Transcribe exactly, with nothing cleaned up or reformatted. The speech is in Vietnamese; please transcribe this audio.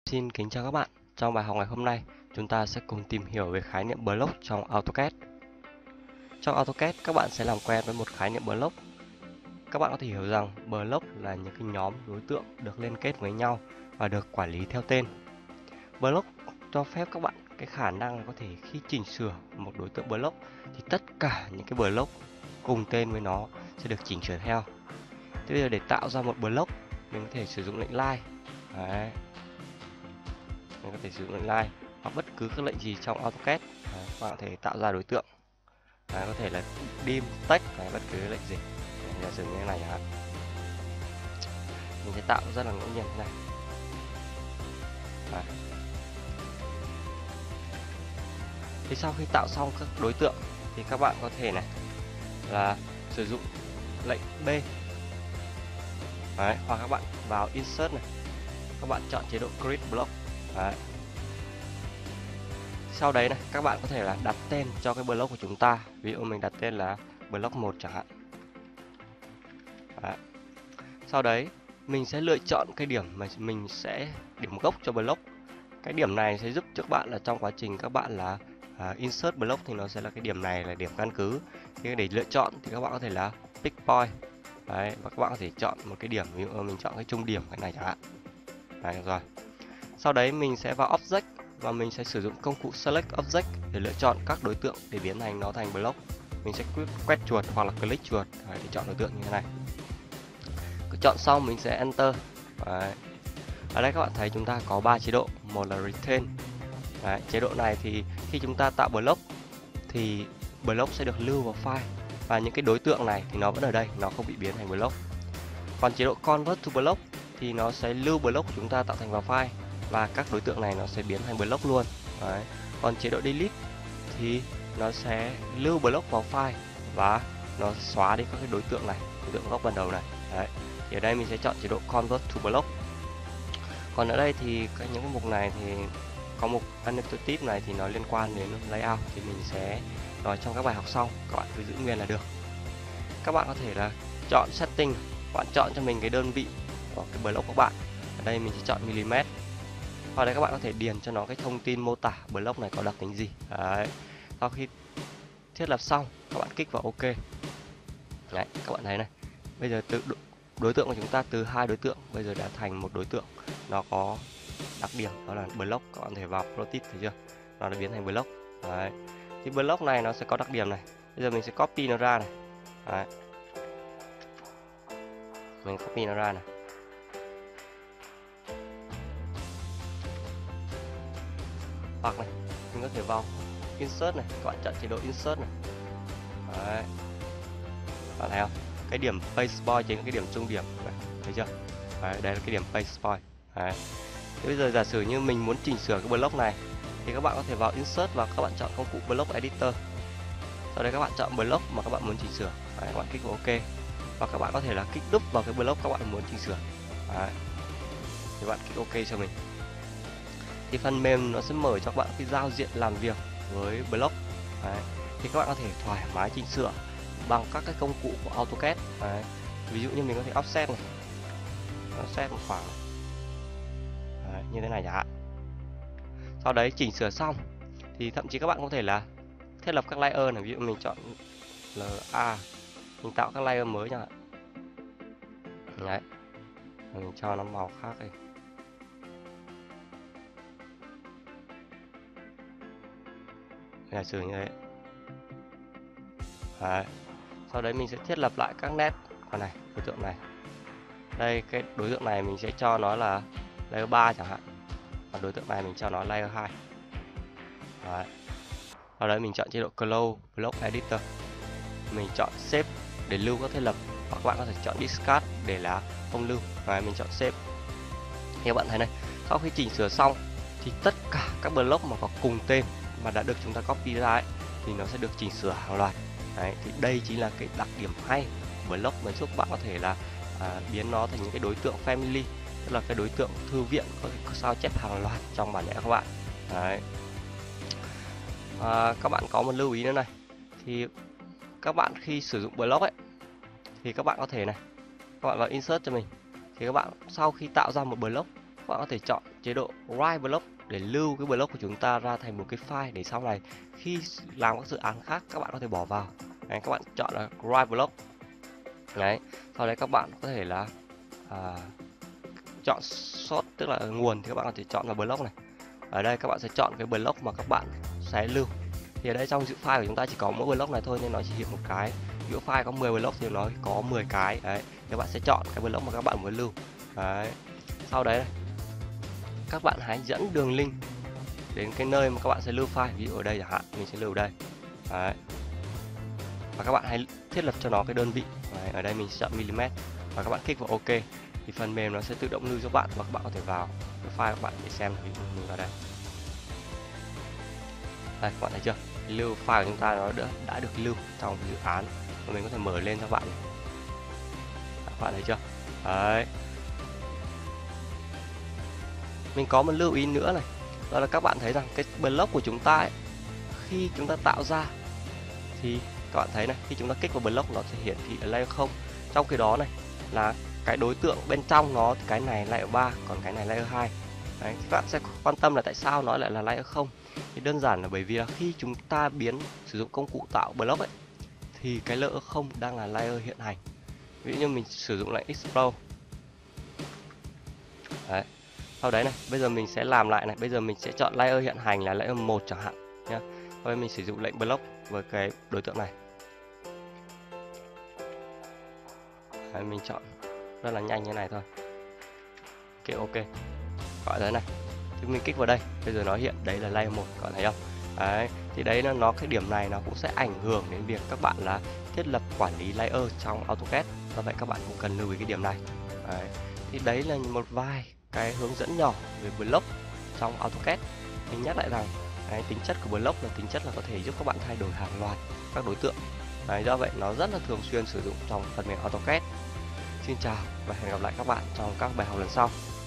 Xin kính chào các bạn. Trong bài học ngày hôm nay, chúng ta sẽ cùng tìm hiểu về khái niệm block trong AutoCAD. Trong AutoCAD, các bạn sẽ làm quen với một khái niệm block. Các bạn có thể hiểu rằng block là những cái nhóm đối tượng được liên kết với nhau và được quản lý theo tên. Block cho phép các bạn cái khả năng có thể khi chỉnh sửa một đối tượng block thì tất cả những cái block cùng tên với nó sẽ được chỉnh sửa theo. Thế bây giờ để tạo ra một block, mình có thể sử dụng lệnh line. Đấy. Mình có thể sử dụng lệnh line hoặc bất cứ các lệnh gì trong AutoCAD. Đấy, các bạn có thể tạo ra đối tượng. Đấy, có thể là dim, text hay bất cứ lệnh gì. Giả sử như thế này chẳng hạn. Mình sẽ tạo rất là ngẫu nhiên thế này. Đấy. Thì sau khi tạo xong các đối tượng thì các bạn có thể này là sử dụng lệnh B. Đấy, hoặc các bạn vào Insert này, các bạn chọn chế độ Create Block. Đấy. Sau đấy này, các bạn có thể là đặt tên cho cái block của chúng ta. Ví dụ mình đặt tên là block một chẳng hạn. Đấy. Sau đấy, mình sẽ lựa chọn cái điểm mà mình sẽ điểm gốc cho block. Cái điểm này sẽ giúp cho các bạn là trong quá trình các bạn là uh, insert block thì nó sẽ là cái điểm này là điểm căn cứ. Thì để lựa chọn thì các bạn có thể là pick point. Đấy, và các bạn có thể chọn một cái điểm, ví dụ mình chọn cái trung điểm cái này chẳng hạn. Đấy, rồi. Sau đấy mình sẽ vào object và mình sẽ sử dụng công cụ select object để lựa chọn các đối tượng để biến thành nó thành block. Mình sẽ quét chuột hoặc là click chuột để chọn đối tượng như thế này. Cứ chọn xong mình sẽ enter. Đấy. Ở đây các bạn thấy chúng ta có ba chế độ. Một là retain. Đấy, chế độ này thì khi chúng ta tạo block thì block sẽ được lưu vào file và những cái đối tượng này thì nó vẫn ở đây, nó không bị biến thành block. Còn chế độ convert to block thì nó sẽ lưu block của chúng ta tạo thành vào file và các đối tượng này nó sẽ biến thành block luôn. Đấy. Còn chế độ delete thì nó sẽ lưu block vào file và nó xóa đi các cái đối tượng này, đối tượng gốc ban đầu này. Đấy. Thì ở đây mình sẽ chọn chế độ convert to block. Còn ở đây thì cái những cái mục này thì có mục annotative này thì nó liên quan đến layout thì mình sẽ nói trong các bài học sau, các bạn cứ giữ nguyên là được. Các bạn có thể là chọn setting, bạn chọn cho mình cái đơn vị của cái block của bạn. Ở đây mình sẽ chọn mm. Ở đây các bạn có thể điền cho nó cái thông tin mô tả block này có đặc tính gì. Đấy. Sau khi thiết lập xong, các bạn kích vào OK. Đấy, các bạn thấy này. Bây giờ từ đối tượng của chúng ta từ hai đối tượng bây giờ đã thành một đối tượng. Nó có đặc điểm đó là block, các bạn thể vào plotted thấy chưa? Nó đã biến thành block. Đấy. Thì block này nó sẽ có đặc điểm này. Bây giờ mình sẽ copy nó ra này. Đấy. Mình copy nó ra này. Hoặc này, mình có thể vào insert này, các bạn chọn chế độ insert này. Đấy. Bạn thấy không? Cái điểm base point chính là cái điểm trung điểm này, thấy chưa? Đấy, đây là cái điểm base point. Đấy. Thế bây giờ giả sử như mình muốn chỉnh sửa cái block này thì các bạn có thể vào insert và các bạn chọn công cụ block editor. Sau đấy các bạn chọn block mà các bạn muốn chỉnh sửa. Đấy, các bạn kích vào OK. Và các bạn có thể là kích đúp vào cái block các bạn muốn chỉnh sửa. Đấy. Thì bạn kích OK cho mình. Thì phần mềm nó sẽ mở cho các bạn cái giao diện làm việc với block. Đấy. Thì các bạn có thể thoải mái chỉnh sửa bằng các cái công cụ của AutoCAD. Đấy. Ví dụ như mình có thể offset này, offset một khoảng đấy, như thế này chẳng hạn. Sau đấy chỉnh sửa xong thì thậm chí các bạn có thể là thiết lập các layer này, ví dụ mình chọn la, mình tạo các layer mới chẳng hạn. Đấy, mình cho nó màu khác đây. Giả sử như thế. Đấy. Sau đấy mình sẽ thiết lập lại các nét con này, đối tượng này. Đây, cái đối tượng này mình sẽ cho nó là layer ba chẳng hạn. Còn đối tượng này mình cho nó layer hai. Đấy. Sau đấy mình chọn chế độ Close Block Editor. Mình chọn Save để lưu các thiết lập. Hoặc các bạn có thể chọn Discard để là không lưu. Đấy, mình chọn Save. Thì các bạn thấy này, sau khi chỉnh sửa xong thì tất cả các block mà có cùng tên mà đã được chúng ta copy ra ấy, thì nó sẽ được chỉnh sửa hàng loạt. Đấy, thì đây chính là cái đặc điểm hay của block mà giúp bạn có thể là à, biến nó thành những cái đối tượng family, tức là cái đối tượng thư viện có thể sao chép hàng loạt trong bản vẽ các bạn. Đấy. À, các bạn có một lưu ý nữa này, thì các bạn khi sử dụng block ấy thì các bạn có thể này, các bạn vào insert cho mình thì các bạn sau khi tạo ra một block, các bạn có thể chọn chế chế độ write block để lưu cái block của chúng ta ra thành một cái file để sau này khi làm các dự án khác các bạn có thể bỏ vào. Đấy, các bạn chọn là write block. Đấy, sau đấy các bạn có thể là à, chọn source, tức là nguồn, thì các bạn có thể chọn vào block này. Ở đây các bạn sẽ chọn cái block mà các bạn sẽ lưu. Thì ở đây trong dự file của chúng ta chỉ có mỗi block này thôi nên nó chỉ hiện một cái. Ví dụ file có mười block thì nó có mười cái. Đấy, các bạn sẽ chọn cái block mà các bạn muốn lưu. Đấy. Sau đấy này, các bạn hãy dẫn đường link đến cái nơi mà các bạn sẽ lưu file. Ví dụ ở đây chẳng hạn, mình sẽ lưu ở đây. Đấy. Và các bạn hãy thiết lập cho nó cái đơn vị. Đấy, ở đây mình sẽ chọn mm và các bạn kích vào OK thì phần mềm nó sẽ tự động lưu cho bạn và các bạn có thể vào cái file của bạn để xem. Ví dụ mình vào đây. Đây, các bạn thấy chưa? Lưu file của chúng ta nó đã, đã được lưu trong dự án và mình có thể mở lên cho bạn. Các bạn thấy chưa? Đấy. Mình có một lưu ý nữa này, đó là các bạn thấy rằng cái block của chúng ta ấy, khi chúng ta tạo ra thì các bạn thấy này, khi chúng ta kích vào block nó sẽ hiển thị ở layer không. Trong khi đó này là cái đối tượng bên trong nó, cái này layer ba, còn cái này layer hai. Đấy, các bạn sẽ quan tâm là tại sao nó lại là layer không. Thì đơn giản là bởi vì là khi chúng ta biến sử dụng công cụ tạo block ấy thì cái layer không đang là layer hiện hành. Ví dụ như mình sử dụng lại explode. Đấy. Sau đấy này, bây giờ mình sẽ làm lại này, bây giờ mình sẽ chọn layer hiện hành là layer một chẳng hạn nhá. Thôi mình sử dụng lệnh block với cái đối tượng này. Đấy, mình chọn rất là nhanh như này thôi. Ok ok. Gọi đấy này. Thì mình kích vào đây, bây giờ nó hiện đấy là layer một, các bạn thấy không? Đấy, thì đấy nó, nó cái điểm này nó cũng sẽ ảnh hưởng đến việc các bạn là thiết lập quản lý layer trong AutoCAD. Do vậy các bạn cũng cần lưu ý cái điểm này. Đấy. Thì đấy là một vài cái hướng dẫn nhỏ về block trong AutoCAD. Mình nhắc lại rằng cái tính chất của block là tính chất là có thể giúp các bạn thay đổi hàng loạt các đối tượng. Đấy, do vậy nó rất là thường xuyên sử dụng trong phần mềm AutoCAD. Xin chào và hẹn gặp lại các bạn trong các bài học lần sau.